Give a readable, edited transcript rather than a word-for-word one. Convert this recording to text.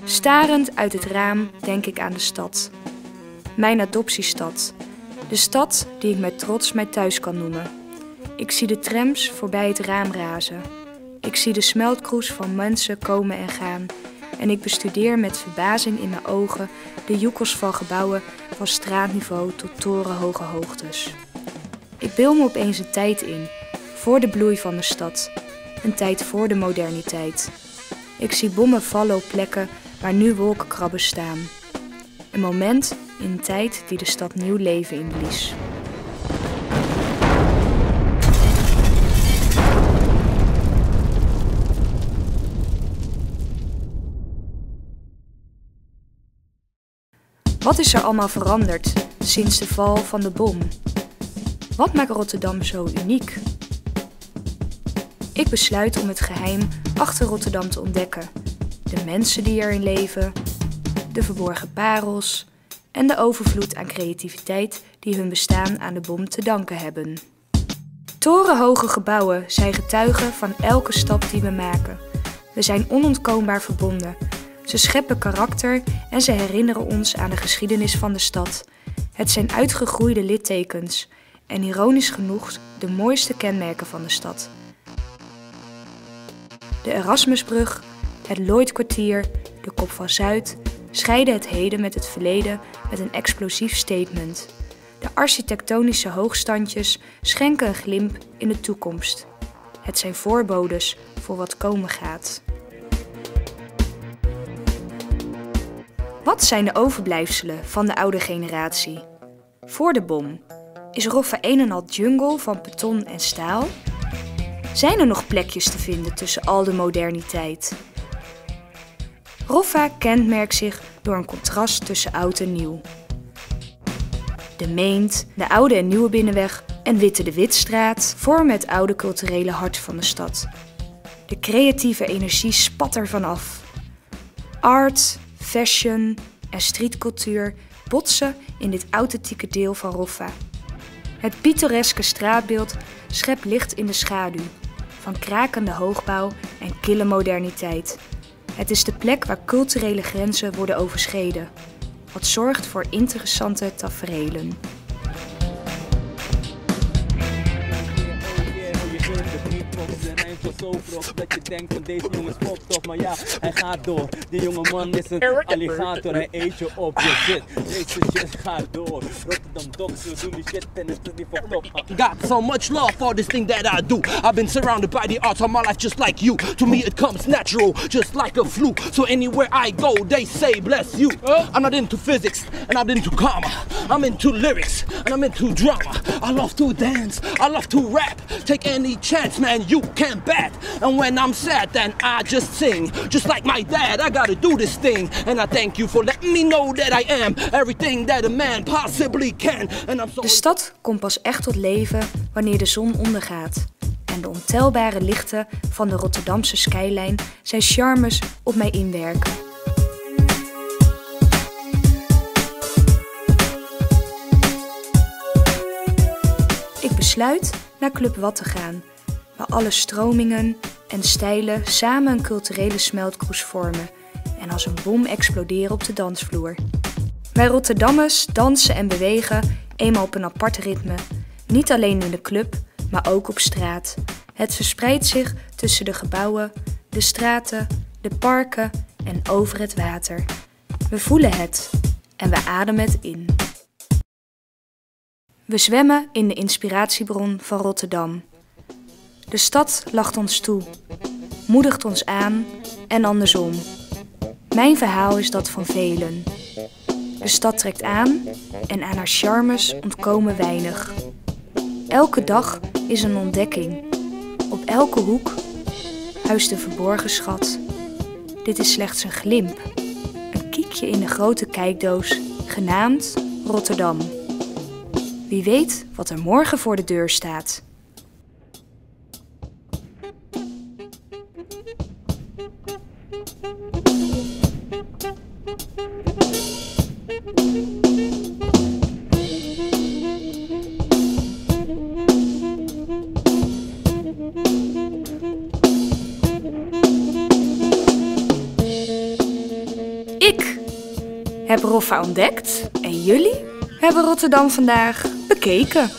Starend uit het raam denk ik aan de stad. Mijn adoptiestad. De stad die ik met trots mijn thuis kan noemen. Ik zie de trams voorbij het raam razen. Ik zie de smeltkroes van mensen komen en gaan. En ik bestudeer met verbazing in mijn ogen de joekels van gebouwen van straatniveau tot torenhoge hoogtes. Ik beel me opeens een tijd in, voor de bloei van de stad. Een tijd voor de moderniteit. Ik zie bommen vallen op plekken waar nu wolkenkrabben staan. Een moment in een tijd die de stad nieuw leven inblies. Wat is er allemaal veranderd sinds de val van de bom? Wat maakt Rotterdam zo uniek? Ik besluit om het geheim achter Rotterdam te ontdekken. De mensen die erin leven, de verborgen parels en de overvloed aan creativiteit die hun bestaan aan de bom te danken hebben. Torenhoge gebouwen zijn getuigen van elke stap die we maken. We zijn onontkoombaar verbonden. Ze scheppen karakter en ze herinneren ons aan de geschiedenis van de stad. Het zijn uitgegroeide littekens en ironisch genoeg de mooiste kenmerken van de stad. De Erasmusbrug, het Lloydkwartier, de Kop van Zuid scheiden het heden met het verleden met een explosief statement. De architectonische hoogstandjes schenken een glimp in de toekomst. Het zijn voorbodes voor wat komen gaat. Wat zijn de overblijfselen van de oude generatie? Voor de bom is Roffa een en al jungle van beton en staal? Zijn er nog plekjes te vinden tussen al de moderniteit? Roffa kenmerkt zich door een contrast tussen oud en nieuw. De Meent, de oude en nieuwe binnenweg en Witte de Witstraat vormen het oude culturele hart van de stad. De creatieve energie spat ervan af. Art, fashion en streetcultuur botsen in dit authentieke deel van Roffa. Het pittoreske straatbeeld schept licht in de schaduw van krakende hoogbouw en kille moderniteit. Het is de plek waar culturele grenzen worden overschreden, wat zorgt voor interessante taferelen. Dat je denkt van deze jongen is top, maar ja, hij gaat door. Die jonge man is een alligator, hij eet je op je shit. Deze shit gaat door. Rotterdam dogs, doen die shit en het is niet voor top. Got so much love for this thing that I do. I've been surrounded by the arts all my life just like you. To me it comes natural, just like a flu. So anywhere I go, they say bless you. I'm not into physics and I'm into karma. I'm into lyrics and I'm into drama. I love to dance, I love to rap. Take any chance, man, you can bet. And when I'm sad, then I just sing. Just like my dad, I gotta do this thing. And I thank you for letting me know that I am everything that a man possibly can. And I'm so... De stad komt pas echt tot leven wanneer de zon ondergaat. En de ontelbare lichten van de Rotterdamse skyline zijn charmes op mij inwerken. Ik besluit naar Club Wat te gaan, waar alle stromingen en stijlen samen een culturele smeltkroes vormen en als een bom exploderen op de dansvloer. Wij Rotterdammers dansen en bewegen eenmaal op een apart ritme, niet alleen in de club, maar ook op straat. Het verspreidt zich tussen de gebouwen, de straten, de parken en over het water. We voelen het en we ademen het in. We zwemmen in de inspiratiebron van Rotterdam. De stad lacht ons toe, moedigt ons aan en andersom. Mijn verhaal is dat van velen. De stad trekt aan en aan haar charmes ontkomen weinig. Elke dag is een ontdekking. Op elke hoek huist een verborgen schat. Dit is slechts een glimp, een kiekje in de grote kijkdoos, genaamd Rotterdam. Wie weet wat er morgen voor de deur staat. heb Roffa ontdekt en jullie hebben Rotterdam vandaag bekeken.